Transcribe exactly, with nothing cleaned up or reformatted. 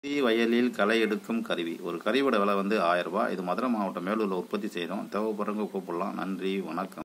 வயலில் களை எடுக்கும் கருவி. ஒரு கருவியோட விலை வந்து ஆயிரம் ரூபாய். இது மதுரை மாவட்டம் மேலூரில் உற்பத்தி செய்கிறோம். தேவைப்படுறவங்க கூப்பிடலாம். நன்றி, வணக்கம்.